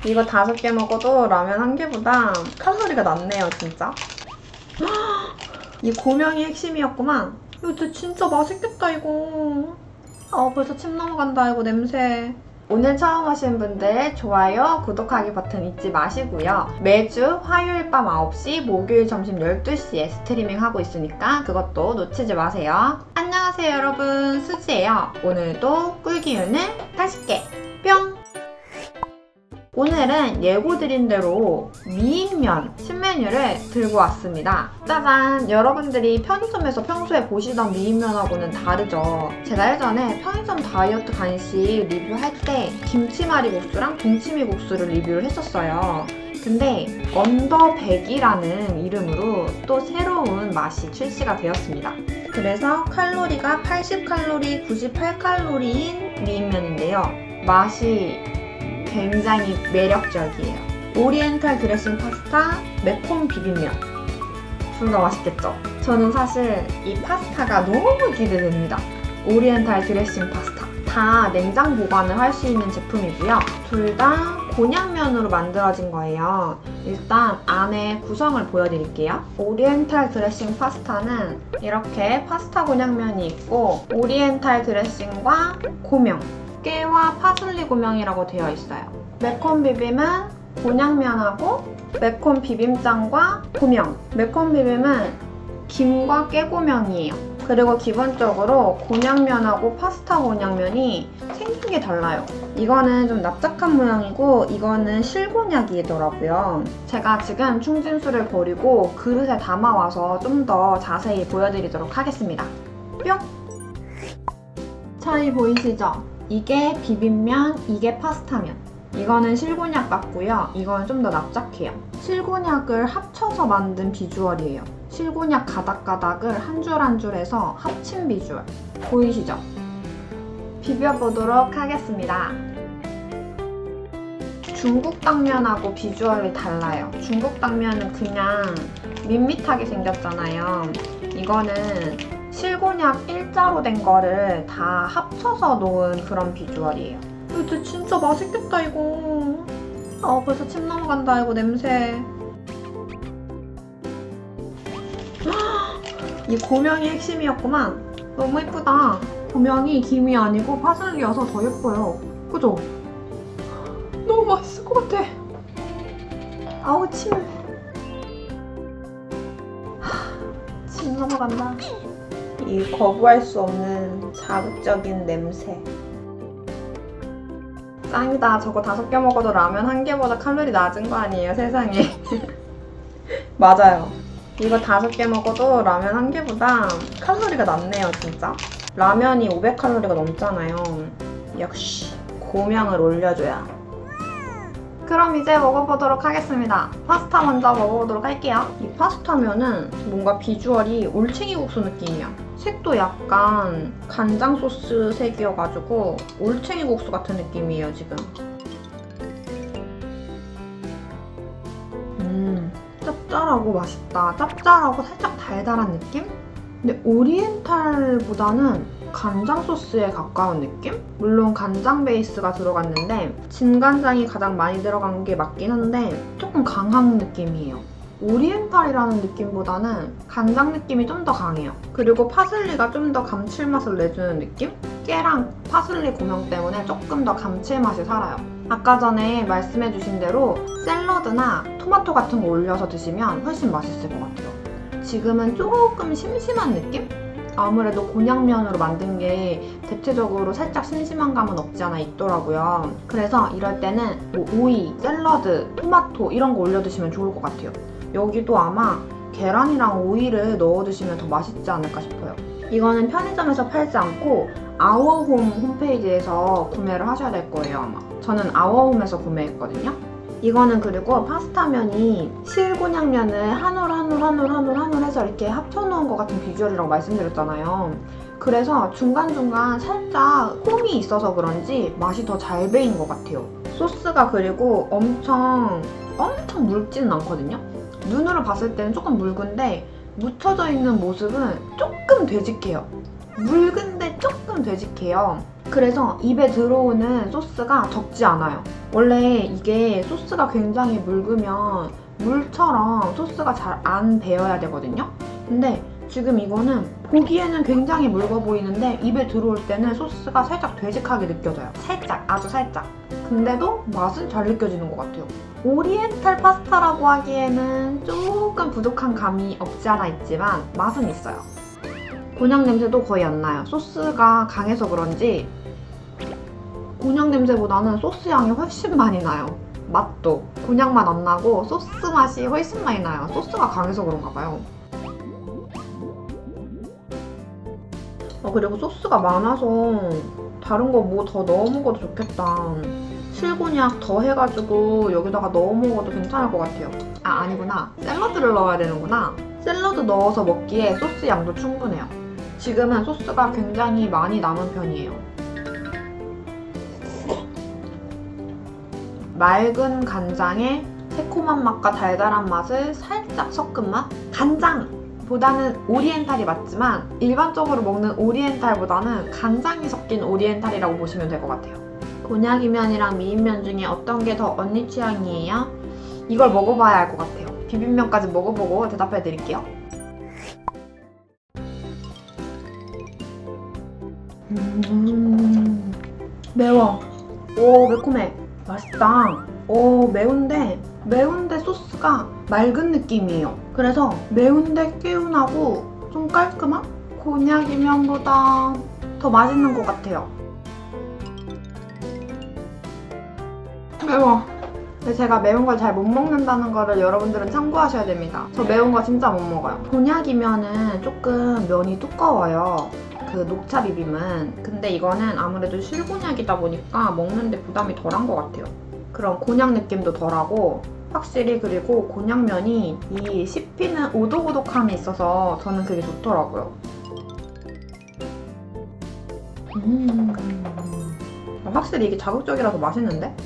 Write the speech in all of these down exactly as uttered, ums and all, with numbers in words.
이거 다섯 개 먹어도 라면 한 개보다 칼로리가 낮네요, 진짜. 이 고명이 핵심이었구만. 이거 진짜 맛있겠다, 이거. 어, 벌써 침 넘어간다, 이거 냄새. 오늘 처음 오신 분들 좋아요, 구독하기 버튼 잊지 마시고요. 매주 화요일 밤 아홉 시, 목요일 점심 열두 시에 스트리밍 하고 있으니까 그것도 놓치지 마세요. 안녕하세요 여러분, 수지예요. 오늘도 꿀기운을 다섯 개 뿅! 오늘은 예고드린 대로 미인면 신메뉴를 들고 왔습니다. 짜잔! 여러분들이 편의점에서 평소에 보시던 미인면하고는 다르죠. 제가 예전에 편의점 다이어트 간식 리뷰할 때 김치말이국수랑 동치미국수를 리뷰를 했었어요. 근데 언더 백이라는 이름으로 또 새로운 맛이 출시가 되었습니다. 그래서 칼로리가 팔십 칼로리, 구십팔 칼로리인 미인면인데요. 맛이 굉장히 매력적이에요. 오리엔탈 드레싱 파스타, 매콤 비빔면. 둘 다 맛있겠죠? 저는 사실 이 파스타가 너무 기대됩니다. 오리엔탈 드레싱 파스타. 다 냉장 보관을 할 수 있는 제품이고요. 둘 다 곤약면으로 만들어진 거예요. 일단 안에 구성을 보여드릴게요. 오리엔탈 드레싱 파스타는 이렇게 파스타 곤약면이 있고 오리엔탈 드레싱과 고명, 깨와 파슬리 고명이라고 되어 있어요. 매콤 비빔은 곤약면하고 매콤 비빔장과 고명. 매콤 비빔은 김과 깨 고명이에요. 그리고 기본적으로 곤약면하고 파스타 곤약면이 생긴 게 달라요. 이거는 좀 납작한 모양이고 이거는 실곤약이더라고요. 제가 지금 충진수를 버리고 그릇에 담아와서 좀 더 자세히 보여드리도록 하겠습니다. 뿅! 차이 보이시죠? 이게 비빔면, 이게 파스타면. 이거는 실곤약 같고요. 이건 좀 더 납작해요. 실곤약을 합쳐서 만든 비주얼이에요. 실곤약 가닥가닥을 한 줄 한 줄 해서 합친 비주얼. 보이시죠? 비벼보도록 하겠습니다. 중국 당면하고 비주얼이 달라요. 중국 당면은 그냥 밋밋하게 생겼잖아요. 이거는 실곤약 일자로 된 거를 다 합쳐서 놓은 그런 비주얼이에요. 이거 진짜 맛있겠다, 이거. 어, 벌써 침 넘어간다, 이거 냄새. 이 고명이 핵심이었구만. 너무 예쁘다. 고명이 김이 아니고 파슬리여서 더 예뻐요. 그죠? 너무 맛있을 것 같아. 아우, 침. 침 넘어간다. 이 거부할 수 없는 자극적인 냄새. 짱이다. 저거 다섯 개 먹어도 라면 한 개보다 칼로리 낮은 거 아니에요, 세상에. 맞아요. 이거 다섯 개 먹어도 라면 한 개보다 칼로리가 낮네요, 진짜. 라면이 오백 칼로리가 넘잖아요. 역시 고명을 올려줘야. 그럼 이제 먹어보도록 하겠습니다. 파스타 먼저 먹어보도록 할게요. 이 파스타면은 뭔가 비주얼이 올챙이 국수 느낌이야. 색도 약간 간장 소스 색이어가지고 올챙이 국수 같은 느낌이에요, 지금. 음, 짭짤하고 맛있다. 짭짤하고 살짝 달달한 느낌? 근데 오리엔탈보다는 간장 소스에 가까운 느낌? 물론 간장 베이스가 들어갔는데 진간장이 가장 많이 들어간 게 맞긴 한데 조금 강한 느낌이에요. 오리엔탈이라는 느낌보다는 간장 느낌이 좀 더 강해요. 그리고 파슬리가 좀 더 감칠맛을 내주는 느낌? 깨랑 파슬리 고명 때문에 조금 더 감칠맛이 살아요. 아까 전에 말씀해주신 대로 샐러드나 토마토 같은 거 올려서 드시면 훨씬 맛있을 것 같아요. 지금은 조금 심심한 느낌? 아무래도 곤약면으로 만든 게 대체적으로 살짝 심심한 감은 없지 않아 있더라고요. 그래서 이럴 때는 뭐 오이, 샐러드, 토마토 이런 거 올려 드시면 좋을 것 같아요. 여기도 아마 계란이랑 오이를 넣어 드시면 더 맛있지 않을까 싶어요. 이거는 편의점에서 팔지 않고 아워홈 홈페이지에서 구매를 하셔야 될 거예요, 아마. 저는 아워홈에서 구매했거든요. 이거는 그리고 파스타면이 실곤약면을 한올 한올 한올 한올 한올 해서 이렇게 합쳐놓은 것 같은 비주얼이라고 말씀드렸잖아요. 그래서 중간중간 살짝 홈이 있어서 그런지 맛이 더 잘 배인 것 같아요. 소스가 그리고 엄청 엄청 묽지는 않거든요. 눈으로 봤을 때는 조금 묽은데 묻혀져 있는 모습은 조금 되직해요. 묽은데 조금 되직해요. 그래서 입에 들어오는 소스가 적지 않아요. 원래 이게 소스가 굉장히 묽으면 물처럼 소스가 잘 안 배어야 되거든요. 근데 지금 이거는 보기에는 굉장히 묽어 보이는데 입에 들어올 때는 소스가 살짝 되직하게 느껴져요. 살짝, 아주 살짝. 근데도 맛은 잘 느껴지는 것 같아요. 오리엔탈 파스타라고 하기에는 조금 부족한 감이 없지 않아 있지만 맛은 있어요. 곤약 냄새도 거의 안 나요. 소스가 강해서 그런지 곤약 냄새보다는 소스 향이 훨씬 많이 나요. 맛도 곤약 맛 안 나고 소스 맛이 훨씬 많이 나요. 소스가 강해서 그런가 봐요. 어, 그리고 소스가 많아서 다른 거 뭐 더 넣어 먹어도 좋겠다. 실곤약 더 해가지고 여기다가 넣어 먹어도 괜찮을 것 같아요. 아, 아니구나. 샐러드를 넣어야 되는구나. 샐러드 넣어서 먹기에 소스 양도 충분해요. 지금은 소스가 굉장히 많이 남은 편이에요. 맑은 간장에 새콤한 맛과 달달한 맛을 살짝 섞은 맛? 간장보다는 오리엔탈이 맞지만 일반적으로 먹는 오리엔탈보다는 간장이 섞인 오리엔탈이라고 보시면 될 것 같아요. 곤약이면이랑 미인면 중에 어떤 게 더 언니 취향이에요? 이걸 먹어봐야 알 것 같아요. 비빔면까지 먹어보고 대답해드릴게요. 음, 매워. 오, 매콤해. 맛있다. 오, 매운데 매운데 소스가 맑은 느낌이에요. 그래서 매운데 개운하고 좀 깔끔한? 곤약이면보다 더 맛있는 것 같아요. 매워. 근데 제가 매운 걸 잘 못 먹는다는 거를 여러분들은 참고하셔야 됩니다. 저 매운 거 진짜 못 먹어요. 곤약이면은 조금 면이 두꺼워요. 그 녹차 비빔은. 근데 이거는 아무래도 실곤약이다 보니까 먹는데 부담이 덜한 것 같아요. 그런 곤약 느낌도 덜하고 확실히. 그리고 곤약면이 이 씹히는 오독오독함이 있어서 저는 그게 좋더라고요. 음, 확실히 이게 자극적이라서 맛있는데?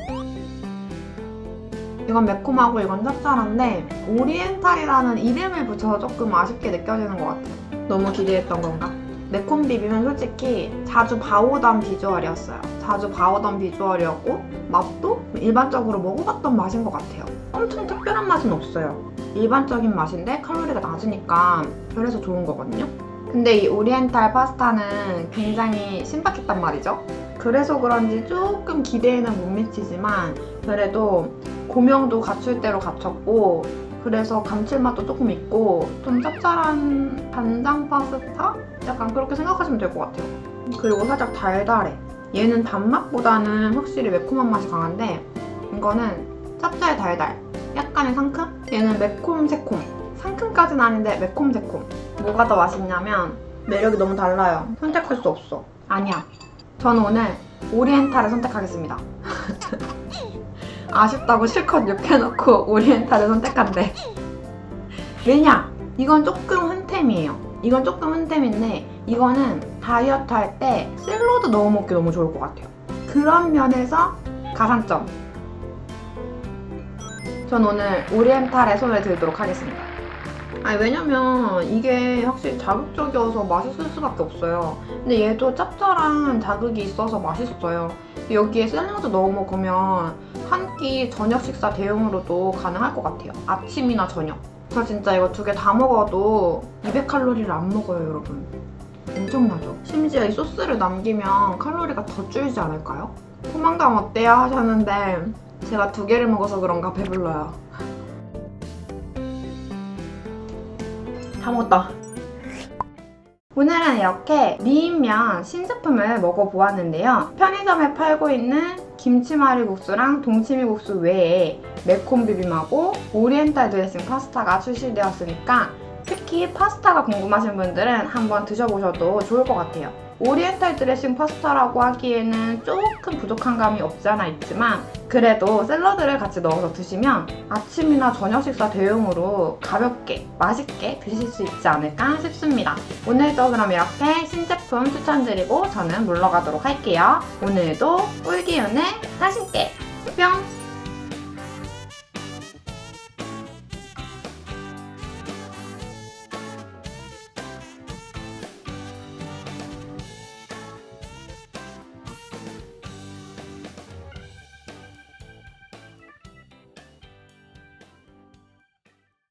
이건 매콤하고 이건 짭짤한데 오리엔탈이라는 이름을 붙여서 조금 아쉽게 느껴지는 것 같아요. 너무 기대했던 건가? 매콤 비빔은 솔직히 자주 봐오던 비주얼이었어요. 자주 봐오던 비주얼이었고 맛도 일반적으로 먹어봤던 맛인 것 같아요. 엄청 특별한 맛은 없어요. 일반적인 맛인데 칼로리가 낮으니까 그래서 좋은 거거든요. 근데 이 오리엔탈 파스타는 굉장히 신박했단 말이죠. 그래서 그런지 조금 기대에는 못 미치지만 그래도 고명도 갖출 대로 갖췄고 그래서 감칠맛도 조금 있고 좀 짭짤한 간장 파스타? 약간 그렇게 생각하시면 될 것 같아요. 그리고 살짝 달달해. 얘는 단맛보다는 확실히 매콤한 맛이 강한데 이거는 짭짤 달달. 약간의 상큼? 얘는 매콤 새콤. 상큼까지는 아닌데 매콤 새콤. 뭐가 더 맛있냐면 매력이 너무 달라요. 선택할 수 없어. 아니야. 저는 오늘 오리엔탈을 선택하겠습니다. 아쉽다고 실컷 욕해놓고 오리엔탈을 선택한대. 왜냐? 이건 조금 흔템이에요. 이건 조금 흔템인데 이거는 다이어트 할 때 샐러드 넣어 먹기 너무 좋을 것 같아요. 그런 면에서 가산점. 전 오늘 오리엔탈에 손을 들도록 하겠습니다. 아니 왜냐면 이게 확실히 자극적이어서 맛있을 수밖에 없어요. 근데 얘도 짭짤한 자극이 있어서 맛있어요. 여기에 샐러드 넣어 먹으면 한 끼 저녁 식사 대용으로도 가능할 것 같아요. 아침이나 저녁. 저 진짜 이거 두 개 다 먹어도 이백 칼로리를 안 먹어요, 여러분. 엄청나죠? 심지어 이 소스를 남기면 칼로리가 더 줄지 않을까요? 포만감 어때요? 하셨는데 제가 두 개를 먹어서 그런가 배불러요. 다 먹었다. 오늘은 이렇게 미인면 신제품을 먹어보았는데요. 편의점에 팔고 있는 김치말이국수랑 동치미국수 외에 매콤 비빔하고 오리엔탈 드레싱 파스타가 출시되었으니까 특히 파스타가 궁금하신 분들은 한번 드셔보셔도 좋을 것 같아요. 오리엔탈 드레싱 파스타라고 하기에는 조금 부족한 감이 없지 않아 있지만 그래도 샐러드를 같이 넣어서 드시면 아침이나 저녁 식사 대용으로 가볍게 맛있게 드실 수 있지 않을까 싶습니다. 오늘도 그럼 이렇게 신제품 추천드리고 저는 물러가도록 할게요. 오늘도 꿀기운을 맛있게 뿅!